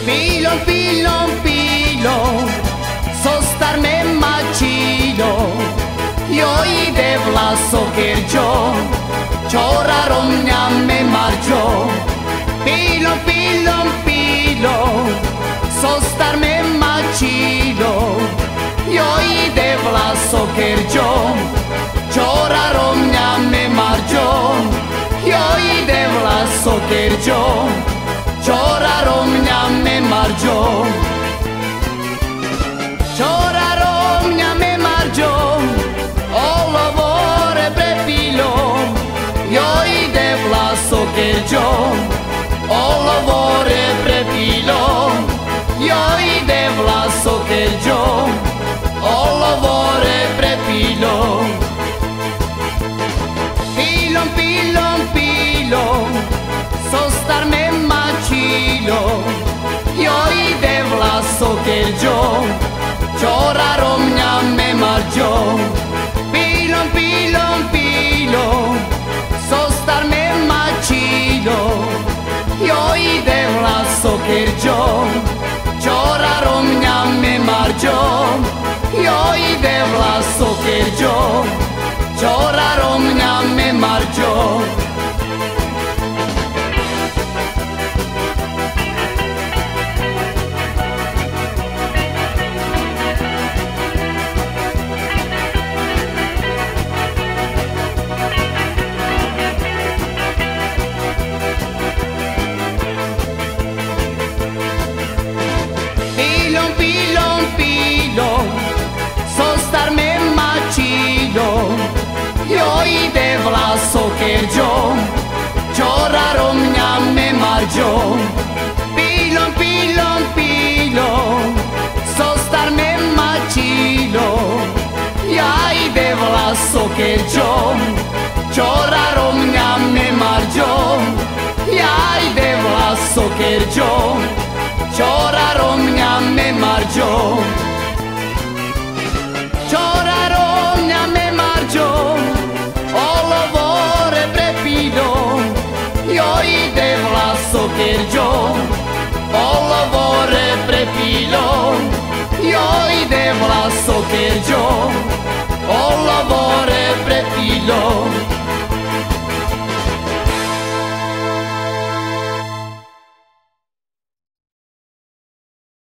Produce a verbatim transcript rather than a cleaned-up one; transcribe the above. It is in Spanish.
Pilon, pilon, pilon, sostar me macilo. Jo ide vlaso kerđo, čorarom njame marđo. Pilon, pilon, pilon, sostar me macilo. Jo ide vlaso kerđo, čorarom njame marđo. Jo ide vlaso kerđo, čorarom njame marđo. Čorarom njame marđo, olovore prepilo. Jo ide vlaso kerđo, olovore prepilo. Jo ide vlaso kerđo, olovore prepilo. Pilon, pilon, pilon, sostar me macilo. Jo ide vlaso kerđo, čorarom njame marđo. Pilon, pilon, pilon, sostar me macilo. Jo ide vlaso kerđo, čorarom njame marđo. Jo ide vlaso kerđo, čorarom njame marđo. Pilon, pilon, pilon, sostar me macilo. Jo ide vlaso kerđo, čorarom njame marđo. Pilon, pilon, pilon, sostar me macilo. Ja ide vlaso kerđo, čorarom njame marđo. Ja ide vlaso kerđo, čorarom njame marđo. Čorarom njame marđo, olovore prepilo. Jo ide vlaso kerđo, olovore prepilo. Jo ide vlaso kerđo,